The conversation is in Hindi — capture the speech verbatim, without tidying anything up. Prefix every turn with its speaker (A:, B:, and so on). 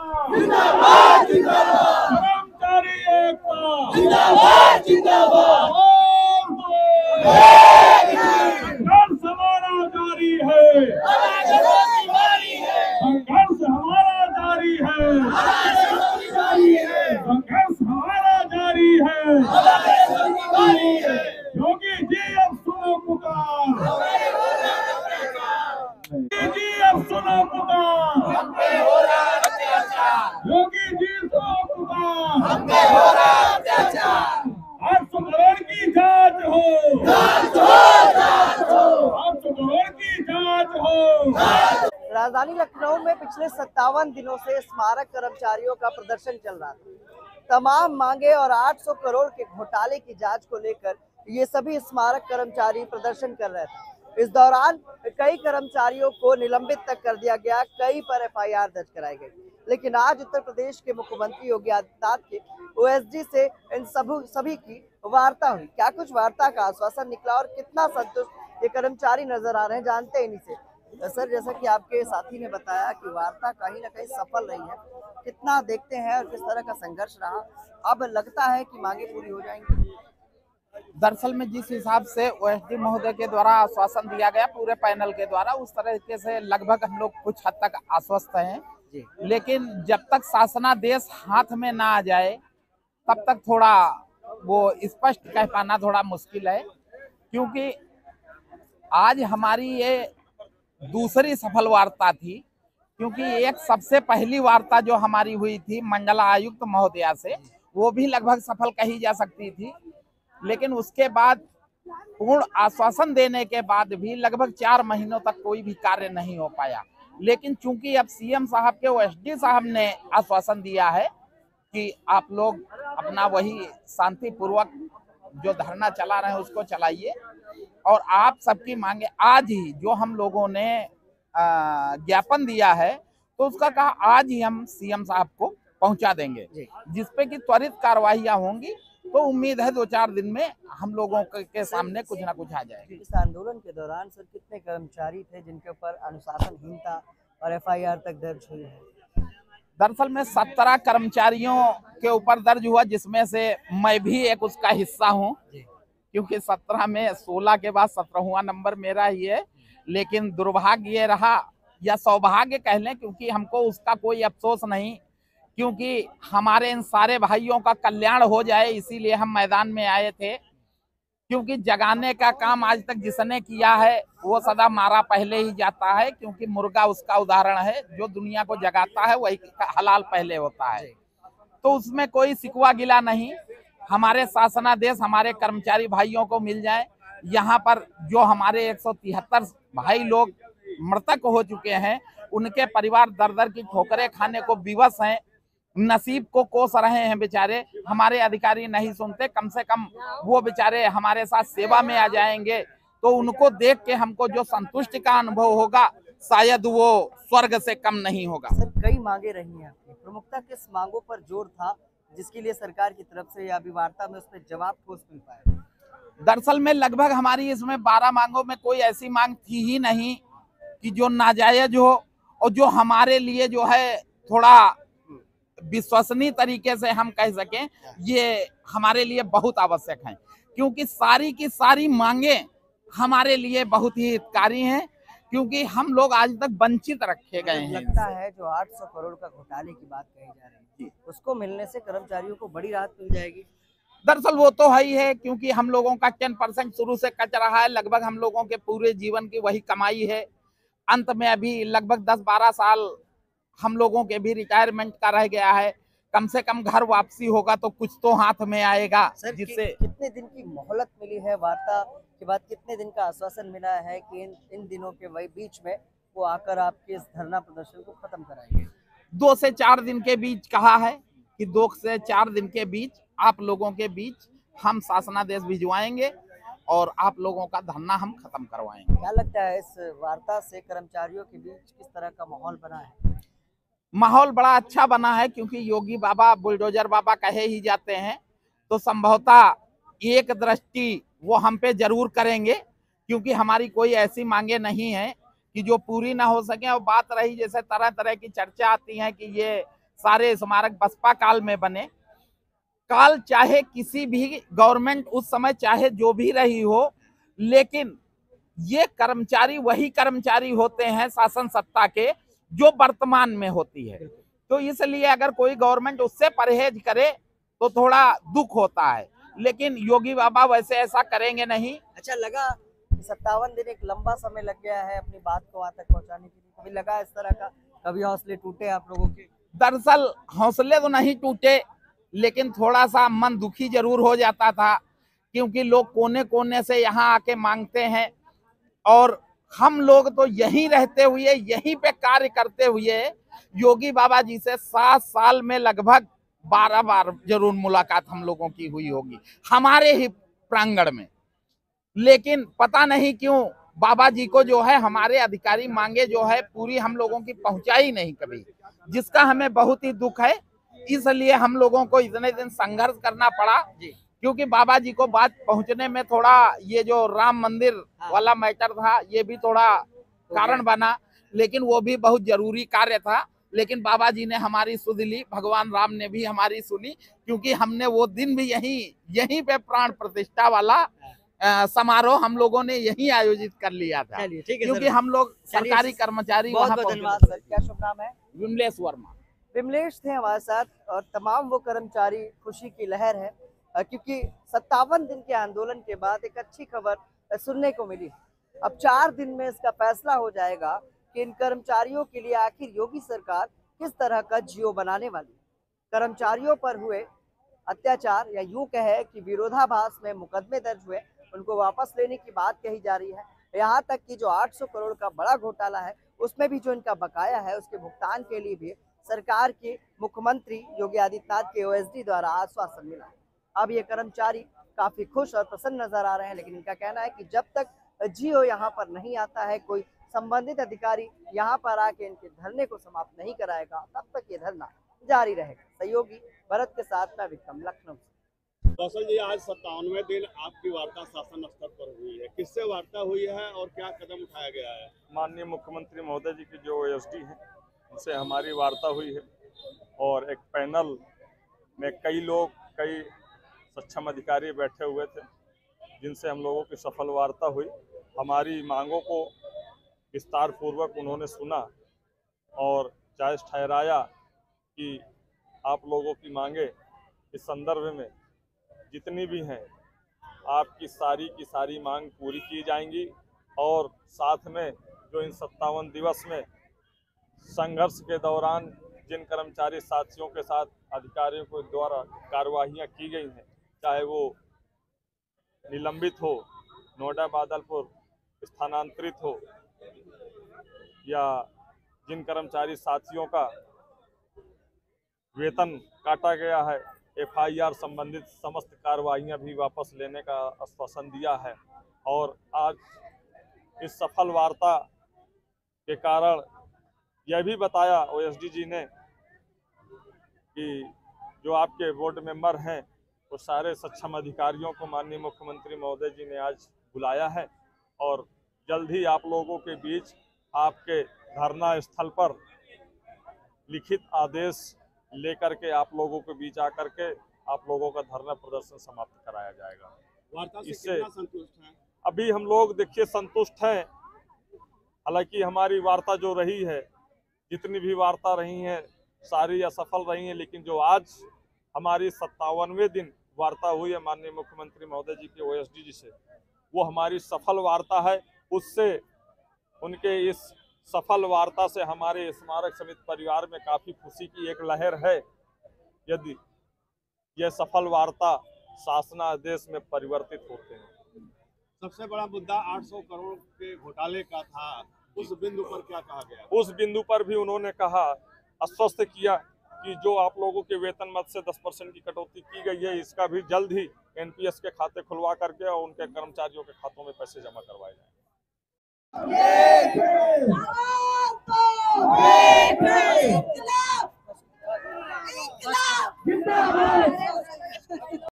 A: जिंदाबाद जिंदाबाद, कर्मचारी एकता जिंदाबाद जिंदाबाद, संघर्ष हमारा जारी है, संघर्ष हमारा जारी है, संघर्ष हमारा जारी है। योगी जी अब सुनो पुकार, योगी जी अब सुनो पुकार, योगी जी सुनो पुकार, आठ सौ करोड़ की जांच हो, आठ सौ करोड़ की जांच हो।
B: राजधानी लखनऊ में पिछले सत्तावन दिनों से स्मारक कर्मचारियों का प्रदर्शन चल रहा था। तमाम मांगे और आठ सौ करोड़ के घोटाले की जांच को लेकर ये सभी स्मारक कर्मचारी प्रदर्शन कर रहे थे। इस दौरान कई कर्मचारियों को निलंबित तक कर दिया गया, कई पर एफ आई आर दर्ज कराई गई। लेकिन आज उत्तर प्रदेश के मुख्यमंत्री योगी आदित्यनाथ के ओ एस डी से इन सभी सभी की वार्ता हुई। क्या कुछ वार्ता का आश्वासन निकला और कितना संतुष्ट ये कर्मचारी नजर आ रहे हैं, जानते हैं इन्हीं से। सर, जैसा कि आपके साथी ने बताया कि वार्ता कहीं ना कहीं सफल रही है, कितना देखते हैं और किस तरह का संघर्ष रहा, अब लगता है कि मांगे पूरी हो जाएंगी?
C: दरअसल में जिस हिसाब से ओ एस डी महोदय के द्वारा आश्वासन दिया गया पूरे पैनल के द्वारा, उस तरीके से लगभग हम लोग कुछ हद तक आश्वस्त हैं। लेकिन जब तक शासनादेश हाथ में ना आ जाए तब तक थोड़ा वो स्पष्ट कह पाना थोड़ा मुश्किल है, क्योंकि आज हमारी ये दूसरी सफल वार्ता थी। क्योंकि एक सबसे पहली वार्ता जो हमारी हुई थी मंडला आयुक्त महोदया से, वो भी लगभग सफल कही जा सकती थी। लेकिन उसके बाद पूर्ण आश्वासन देने के बाद भी लगभग चार महीनों तक कोई भी कार्य नहीं हो पाया। लेकिन चूंकि अब सी एम साहब के ओ एस डी साहब ने आश्वासन दिया है कि आप लोग अपना वही शांतिपूर्वक जो धरना चला रहे हैं उसको चलाइए, और आप सबकी मांगे आज ही जो हम लोगों ने ज्ञापन दिया है तो उसका कहा आज ही हम सी एम साहब को पहुंचा देंगे, जिसपे कि त्वरित कार्रवाइयां होंगी। तो उम्मीद है दो चार दिन में हम लोगों के सामने कुछ ना कुछ आ जाएगा।
B: इस आंदोलन के दौरान सर कितने कर्मचारी थे जिनके ऊपर अनुशासनहीनता और एफ आई आर तक दर्ज हुई है?
C: दरअसल में सत्रह कर्मचारियों के ऊपर दर्ज हुआ, जिसमें से मैं भी एक उसका हिस्सा हूँ, क्योंकि सत्रह में सोलह के बाद सत्रहवां नंबर मेरा ही है। लेकिन दुर्भाग्य ये रहा या सौभाग्य कह लें, क्योंकि हमको उसका कोई अफसोस नहीं, क्योंकि हमारे इन सारे भाइयों का कल्याण हो जाए इसीलिए हम मैदान में आए थे। क्योंकि जगाने का काम आज तक जिसने किया है वो सदा मारा पहले ही जाता है, क्योंकि मुर्गा उसका उदाहरण है, जो दुनिया को जगाता है वही हलाल पहले होता है। तो उसमें कोई सिकवा गिला नहीं। हमारे शासनादेश हमारे कर्मचारी भाइयों को मिल जाए। यहाँ पर जो हमारे एक सौ तिहत्तर भाई लोग मृतक हो चुके हैं, उनके परिवार दर दर की ठोकरें खाने को विवश हैं, नसीब को कोस रहे हैं बेचारे। हमारे अधिकारी नहीं सुनते, कम से कम वो बेचारे हमारे साथ सेवा में आ जाएंगे तो उनको देख के हमको जो संतुष्टि का अनुभव होगा शायद वो स्वर्ग से कम नहीं होगा।
B: सर, कई मांगे रही हैं आपकी, प्रमुखता किस मांगों पर जोर था जिसके लिए सरकार की तरफ से या अभी वार्ता में उसमें जवाब ठोस मिल पाया?
C: दरअसल में लगभग हमारी इसमें बारह मांगों में कोई ऐसी मांग थी ही नहीं कि जो नाजायज हो, और जो हमारे लिए जो है थोड़ा विश्वसनीय तरीके से हम कह सकें ये हमारे लिए बहुत आवश्यक है, क्योंकि सारी की सारी मांगे हमारे लिए बहुत ही हितकारी हैं, क्योंकि हम लोग आज तक वंचित रखे गए हैं।
B: लगता है जो आठ सौ करोड़ का घोटाले की बात कही जा रही है उसको मिलने से कर्मचारियों को बड़ी राहत मिल जाएगी?
C: दरअसल वो तो है ही है, क्योंकि हम लोगों का टेन परसेंट शुरू से कच रहा है। लगभग हम लोगों के पूरे जीवन की वही कमाई है। अंत में अभी लगभग दस बारह साल हम लोगों के भी रिटायरमेंट का रह गया है। कम से कम घर वापसी होगा तो कुछ तो हाथ में आएगा। जिससे
B: कि, कितने दिन की मोहलत मिली है? वार्ता के बाद कितने दिन का आश्वासन मिला है कि इन इन दिनों के वही बीच में वो आकर आपके इस धरना प्रदर्शन को खत्म कराएंगे?
C: दो से चार दिन के बीच कहा है कि दो से चार दिन के बीच आप लोगों के बीच हम शासनादेश भिजवाएंगे और आप लोगों का धरना हम खत्म करवाएंगे।
B: क्या लगता है इस वार्ता से कर्मचारियों के बीच किस तरह का माहौल बना है?
C: माहौल बड़ा अच्छा बना है, क्योंकि योगी बाबा बुलडोजर बाबा कहे ही जाते हैं, तो संभवतः एक दृष्टि वो हम पे जरूर करेंगे, क्योंकि हमारी कोई ऐसी मांगे नहीं है कि जो पूरी ना हो सके। और बात रही जैसे तरह तरह की चर्चा आती है कि ये सारे स्मारक बसपा काल में बने। काल चाहे किसी भी गवर्नमेंट उस समय चाहे जो भी रही हो, लेकिन ये कर्मचारी वही कर्मचारी होते हैं शासन सत्ता के जो वर्तमान में होती है। तो इसलिए अगर कोई गवर्नमेंट उससे परहेज करे तो थोड़ा दुख होता है, लेकिन योगी बाबा वैसे ऐसा करेंगे नहीं।
B: अच्छा लगा सत्तावन दिन एक लंबा समय लग गया है अपनी बात को वहां तक पहुंचाने के लिए, कभी लगा इस तरह का, कभी हौसले टूटे आप लोगों के?
C: दरअसल हौसले तो नहीं टूटे, लेकिन थोड़ा सा मन दुखी जरूर हो जाता था, क्योंकि लोग कोने कोने से यहाँ आके मांगते हैं और हम लोग तो यहीं रहते हुए यहीं पे कार्य करते हुए योगी बाबा जी से सात साल में लगभग बारह बार जरूर मुलाकात हम लोगों की हुई होगी हमारे ही प्रांगण में। लेकिन पता नहीं क्यों बाबा जी को जो है हमारे अधिकारी मांगे जो है पूरी हम लोगों की पहुंचाई नहीं कभी, जिसका हमें बहुत ही दुख है। इसलिए हम लोगों को इतने दिन संघर्ष करना पड़ा, क्योंकि बाबा जी को बात पहुंचने में थोड़ा ये जो राम मंदिर वाला मैटर था ये भी थोड़ा कारण बना, लेकिन वो भी बहुत जरूरी कार्य था। लेकिन बाबा जी ने हमारी सुध ली, भगवान राम ने भी हमारी सुनी, क्योंकि हमने वो दिन भी यहीं यहीं पे प्राण प्रतिष्ठा वाला समारोह हम लोगों ने यहीं आयोजित कर लिया था, क्योंकि हम लोग सरकारी कर्मचारी वहाँ पहुंचे।
B: धन्यवाद सर, क्या शुभ नाम है?
C: विमलेश वर्मा।
B: विमलेश थे हमारे साथ और तमाम वो कर्मचारी, खुशी की लहर है क्योंकि सत्तावन दिन के आंदोलन के बाद एक अच्छी खबर सुनने को मिली। अब चार दिन में इसका फैसला हो जाएगा कि इन कर्मचारियों के लिए आखिर योगी सरकार किस तरह का जियो बनाने वाली। कर्मचारियों पर हुए अत्याचार या यूं कहे कि विरोधाभास में मुकदमे दर्ज हुए, उनको वापस लेने की बात कही जा रही है। यहाँ तक कि जो आठ सौ करोड़ का बड़ा घोटाला है उसमें भी जो इनका बकाया है उसके भुगतान के लिए भी सरकार के मुख्यमंत्री योगी आदित्यनाथ के ओएसडी द्वारा आश्वासन मिला। अब ये कर्मचारी काफी खुश और प्रसन्न नजर आ रहे हैं, लेकिन इनका कहना है कि जब तक जियो यहाँ पर नहीं आता है, कोई संबंधित अधिकारी यहाँ पर आके इनके धरने को समाप्त नहीं कराएगा, तब तक ये धरना जारी रहेगा। सहयोगी भरत के साथ मैं विक्रम, लखनऊ।
A: कौशल जी, आज सत्तावनवें दिन आपकी वार्ता शासन स्तर पर हुई है, किससे वार्ता हुई है और क्या कदम उठाया गया है?
D: माननीय मुख्यमंत्री महोदय जी की जो ओएसडी हैं उनसे हमारी वार्ता हुई है और एक पैनल में कई लोग, कई सक्षम अधिकारी बैठे हुए थे जिनसे हम लोगों की सफल वार्ता हुई। हमारी मांगों को विस्तार पूर्वक उन्होंने सुना और जायज़ ठहराया कि आप लोगों की मांगे इस संदर्भ में जितनी भी हैं आपकी सारी की सारी मांग पूरी की जाएंगी और साथ में जो इन सत्तावन दिवस में संघर्ष के दौरान जिन कर्मचारी साथियों के साथ अधिकारियों के द्वारा कार्रवाइयाँ की गई हैं, चाहे वो निलंबित हो, नोएडा बादलपुर स्थानांतरित हो, या जिन कर्मचारी साथियों का वेतन काटा गया है, एफआईआर संबंधित समस्त कार्रवाइयाँ भी वापस लेने का आश्वासन दिया है। और आज इस सफल वार्ता के कारण यह भी बताया ओएसडी जी ने कि जो आपके बोर्ड मेंबर हैं वो सारे सक्षम अधिकारियों को माननीय मुख्यमंत्री महोदय जी ने आज बुलाया है और जल्द ही आप लोगों के बीच आपके धरना स्थल पर लिखित आदेश लेकर के आप लोगों के बीच आकर के आप लोगों का धरना प्रदर्शन समाप्त कराया जाएगा।
A: वार्ता से
D: इससे
A: कितना संतुष्ट हैं?
D: अभी हम लोग देखिए संतुष्ट हैं। हालांकि हमारी वार्ता जो रही है, जितनी भी वार्ता रही हैं सारी असफल रही हैं, लेकिन जो आज हमारी सत्तावनवें दिन वार्ता हुई है माननीय मुख्यमंत्री महोदय जी के ओएसडी जी से, वो हमारी सफल वार्ता है। उससे उनके इस सफल वार्ता से हमारे स्मारक समिति परिवार में काफ़ी खुशी की एक लहर है। यदि यह सफल वार्ता शासनादेश में परिवर्तित होते हैं।
A: सबसे बड़ा मुद्दा आठ सौ करोड़ के घोटाले का था, उस बिंदु पर क्या कहा गया?
D: उस बिंदु पर भी उन्होंने कहा, आश्वस्त किया कि जो आप लोगों के वेतन मद से दस परसेंट की कटौती की गई है, इसका भी जल्द ही एनपीएस के खाते खुलवा करके और उनके कर्मचारियों के खातों में पैसे जमा करवाए जाएंगे।
E: जिंदाबाद।